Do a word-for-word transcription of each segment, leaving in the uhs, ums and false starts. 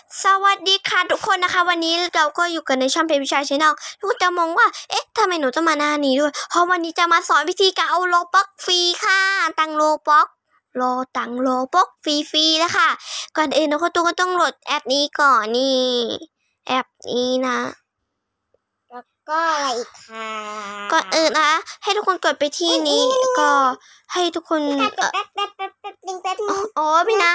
สวัสดีค่ะทุกคนนะคะวันนี้เราก็อยู่กันในช่องเพจวิชาชแนลทุกคนจะมองว่าเอ๊ะทำไมหนูต้องมาหน้านี้ด้วยเพราะวันนี้จะมาสอนวิธีการเอาโลบ็อกฟรีค่ะตังโลบ็อกโลตังโลบ็อกฟรีๆนะคะก่อนอื่นทุกคนก็ต้องโหลดแอปนี้ก่อนนี่แอปนี้นะแล้วก็อะไรอีกค่ะก่อนอื่นนะให้ทุกคนกดไปที่นี้ก็ให้ทุกคนแป๊บแป๊บแป๊บแป๊บแป๊บนึงแป๊บนึงโอ้พี่นะ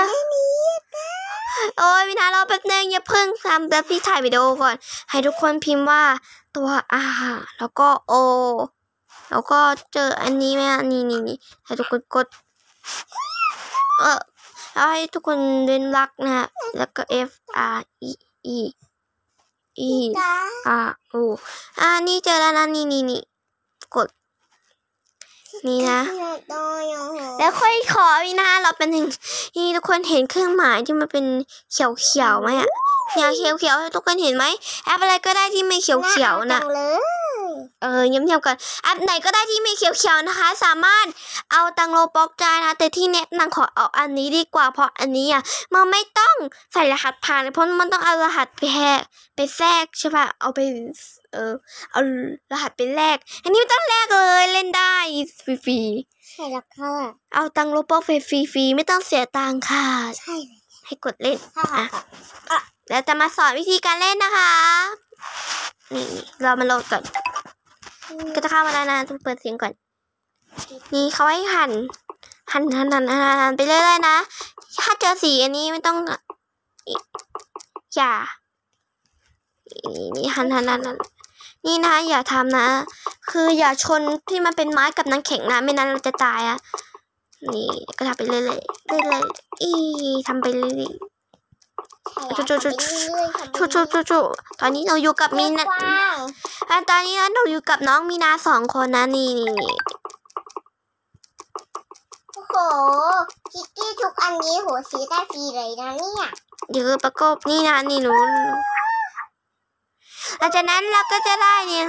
โอ้ยพี่นะรอแป๊บนึงอย่าเพิ่งทำแบบพี่ถ่ายวิดีโอก่อนให้ทุกคนพิมพ์ว่าตัว R แล้วก็ O แล้วก็เจออันนี้ไหมนี่นี่นี่ให้ทุกคนกดเออแล้วให้ทุกคนเล่นรักนะฮะแล้วก็ F R E E E R O อ่านี่เจอแล้วนะนี่นี่นี่กดนี่นะแล้วค่อยขอวินาเราเป็นหนึ่งนี่ทุกคนเห็นเครื่องหมายที่มันเป็นเขียวเขียวไหมอ่ะเนี่ยเขียวเขียวทุกคนเห็นไหมแอปอะไรก็ได้ที่ไม่เขียวเขียวนะเออเงียบๆก่อนแอปไหนก็ได้ที่ไม่เขียวเขียวนะคะสามารถเอาตังโลบ็อกได้นะแต่ที่แนะนำขอเอาอันนี้ดีกว่าเพราะอันนี้อ่ะมันไม่ต้องใส่รหัสผ่านเพราะมันต้องเอารหัสไปแฮกไปแทรกใช่ป่ะเอาไปเออเอารหัสไปแลกอันนี้ไม่ต้องแลกเลยเล่นได้ฟรีๆใช่แล้วค่ะเอาตังโลบ็อกฟรีๆไม่ต้องเสียตังค่ะใช่ให้กดเล่นอ่ะแล้วจะมาสอนวิธีการเล่นนะคะนี่เรามาโหลดก่อนก็จะเข้ามาแล้วนะต้องเปิดเสียงก่อนนี่เขาให้หั่นหั่นหั่นหั่นหั่นไปเรื่อยๆนะถ้าเจอสีอันนี้ไม่ต้องอย่านี่หั่นหั่นหั่นนี่นะอย่าทำนะคืออย่าชนที่มันเป็นไม้กับน้ำแข็งนะไม่นั้นเราจะตายอ่ะนี่ก็ทำไปเรื่อยๆเรื่อยๆอีทำไปเรื่อยๆจุ๊จุ๊จุ๊จุ๊จุ๊จุ๊จุ๊ตอนนี้เราอยู่กับมีนาตอนนี้เราอยู่กับน้องมีนาสองคนนะนี่นี่โอ้โหคิกกี้ทุกอันนี้โหซื้อได้ฟรีเลยนะเนี่ยเดี๋ยวประกบนี่นะนี่หนูหลังจากนั้นเราก็จะได้เนี่ย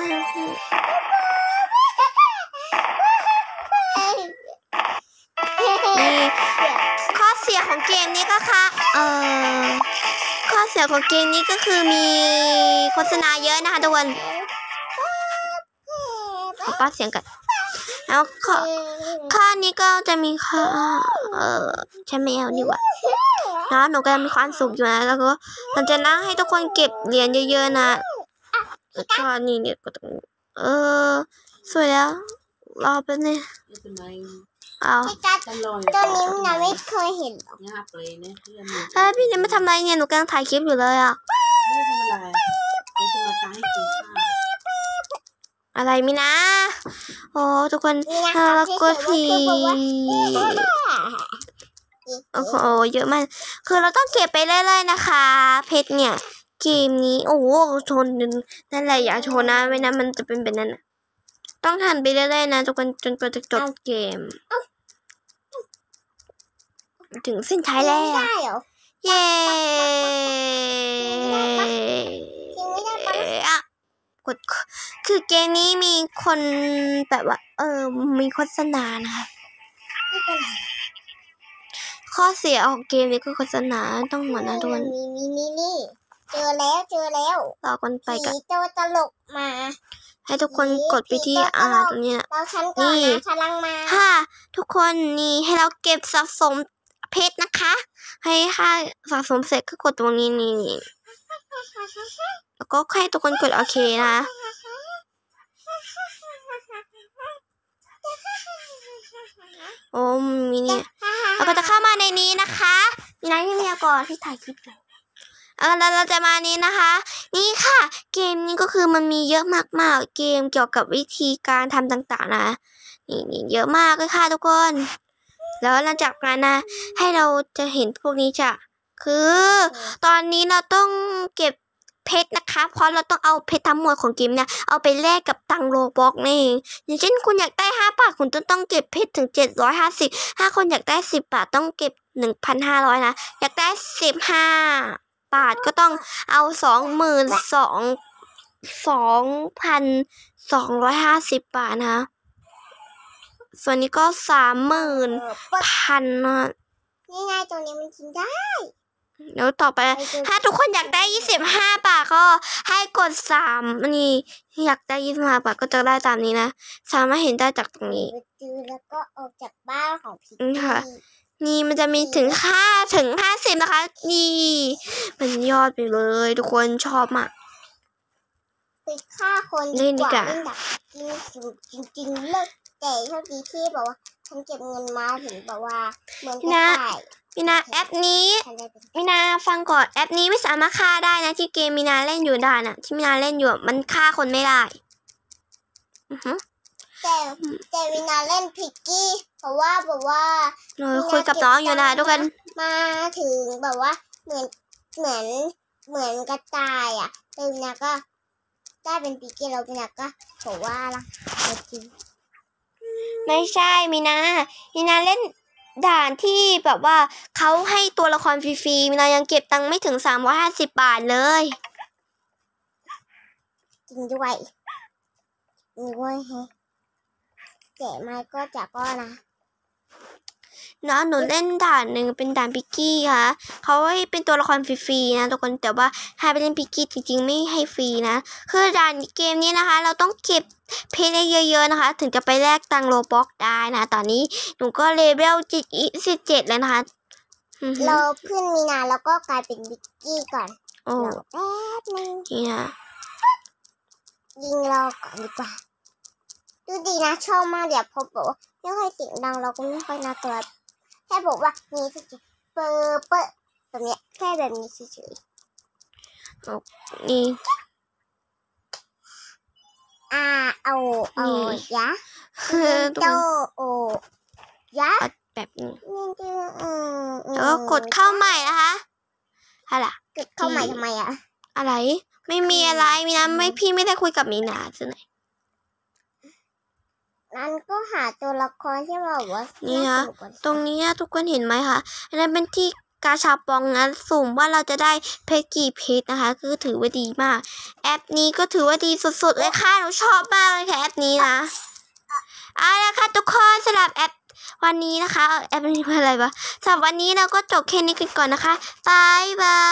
ข้อเสียของเกมนี้ก็ค่ะเอ่อข้อเสียของเกมนี้ก็คือมีโฆษณาเยอะนะคะทุกคนขอป้าเสียงกันแล้วข้อข้อนี้ก็จะมีข้อเอ่อใช่ไหมเอาดีกว่าแล้วหนูก็มีความสุขอยู่นะแล้วก็หลังจากนั้นให้ทุกคนเก็บเหรียญเยอะๆนะแล้วก็นี่เนี่ยก็ต้องเออสวยแล้วรอแป๊บนึงเอาตัวนี้เราไม่เคยเห็นหรอกเฮ้ยพี่เนี่ยมาทำอะไรเนี่ยหนูกำลังถ่ายคลิปอยู่เลยอ่ะอะไรมินะโอ้ทุกคนแล้วก็ทีโอ้โหเยอะมากคือเราต้องเก็บไปเรื่อยๆนะคะเพชรเนี่ยเกมนี้โอ้โหชนนั่นแหละอย่าชนนะไม่นั้นมันจะเป็นแบบนั้นต้องหันไปเรื่อยๆนะทุกคนจนกว่าจะจบเกมถึงเส้นชัยแล้วเย้อะกดคือเกมนี้มีคนแบบว่าเออมีโฆษณานะคะข้อเสียของเกมนี้คือโฆษณาต้องเหมือนนะทุกคนนี่นี่นี่นี่เจอแล้วเจอแล้วต่อกันไปกันโจตลกมาให้ทุกคนกดไปที่อาร์ตรงนี้นี่พลังมาค่ะทุกคนนี่ให้เราเก็บสะสมเพชรนะคะให้ค่ะสะสมเสร็จก็กดตรงนี้นี่แล้วก็ให้ทุกคนกดโอเคนะโอ้มีเนี่ยเราก็จะเข้ามาในนี้นะคะมีนายที่เมียก่อนที่ถ่ายคลิปเลยเออแล้วเราจะมานี้นะคะนี่ค่ะเกมนี้ก็คือมันมีเยอะมากๆเกมเกี่ยวกับวิธีการทำต่างๆนะนี่นี่เยอะมากเลยค่ะทุกคนแล้วหลังจากนั้นนะให้เราจะเห็นพวกนี้จะคือตอนนี้เราต้องเก็บเพชรนะคะเพราะเราต้องเอาเพชรทั้งหมดของเกมเนี่ยเอาไปแลกกับตังโลบ็อกนี่อย่างเช่นคุณอยากได้ห้าบาทคุณต้องต้องเก็บเพชรถึงเจ็ดร้อยห้าสิบถ้าคนอยากได้สิบบาทต้องเก็บหนึ่งพันห้าร้อยนะอยากได้สิบห้าบาทก็ต้องเอาสองหมื่นสองสองพันสองร้อยห้าสิบบาทนะส่วนนี้ก็สามหมื่นพันนะนี่ไงตัวนี้มันกินได้เดี๋ยวต่อไปถ้าทุกคนอยากได้ยี่สิบห้าบาทก็ให้กดสามนี่อยากได้ยี่สิบห้าบาทก็จะได้ตามนี้นะสามารถเห็นได้จากตรงนี้จือแล้วก็ออกจากบ้านของพี่ค่ะนี่มันจะมีถึงห้าถึงห้าสิบนะคะนี่มันยอดไปเลยทุกคนชอบมากไปฆ่าคนดีกว่าเล่นดับกินสุดจริงๆเลิกแต่เท่าดีที่บอกว่าฉันเก็บเงินมาถึงบอกว่าเหมือนกระต่ายมีนาแอปนี้มีนาฟังก่อนแอปนี้ไม่สามารถฆ่าได้นะที่เกมมีนาเล่นอยู่ได้น่ะที่มีนาเล่นอยู่มันฆ่าคนไม่ได้อือฮึแต่แต่มีนาเล่นพิกกี้เพราะว่าแบบว่าคุยกับน้องอยู่นะทุกคนมาถึงแบบว่าเหมือนเหมือนเหมือนกระต่ายอ่ะแต่มีนาก็ได้เป็นพิกกี้แล้วมีนาก็บอกว่าละจริงไม่ใช่มีนามีนาเล่นด่านที่แบบว่าเขาให้ตัวละครฟรีๆมีนายังเก็บตังค์ไม่ถึงสามร้อยห้าสิบบาทเลยจริงด้วยนี่ด้วยเฮ้แกะมาก็จะก็นะนะหนูเล่นด่านหนึ่งเป็นด่านพิกกี้ค่ะเขาให้เป็นตัวละครฟรีๆนะทุกคนแต่ว่าให้ไปเล่นพิกกี้จริงๆไม่ให้ฟรีนะคือด่านเกมนี้นะคะเราต้องเก็บเพชรเยอะๆนะคะถึงจะไปแลกตังโลบ็อกได้นะตอนนี้หนูก็เลเวลสิบเจ็ดแล้วนะคะเราขึ้นมีนาแล้วก็กลายเป็นพิกกี้ก่อนโอ้แป๊บนึงนี่นะยิงเราก่อนดีกว่าดูดีนะชอบมากเดี๋ยวพอบอกว่าไม่ค่อยเสียงดังเราก็ไม่ค่อยน่ากลัวแค่บอกว่านี่เฉยๆเปิดเปิดแบบนี้แค่แบบนี้เฉยๆนี่อ่าเอาเอายะโตโอยะแบบนี้แล้วก็กดเข้าใหม่นะคะอะไรกดเข้าใหม่ทำไมอะอะไรไม่มีอะไรมีนะไม่พี่ไม่ได้คุยกับมีนาใช่ไหมนั่นก็หาตัวละครที่แบบว่านี่นะตรงนี้ทุกคนเห็นไหมคะอันนั้นเป็นที่กาชาปองนะสุ่มว่าเราจะได้เพชรกี่เพชรนะคะคือถือว่าดีมากแอปนี้ก็ถือว่าดีสุดๆเลยค่ะหนูชอบมากเลยค่ะแอปนี้นะเอาละค่ะทุกคนสำหรับแอปวันนี้นะคะแอปนี้เป็นอะไรวะสำหรับวันนี้เราก็จบแค่นี้กันก่อนนะคะบายบาย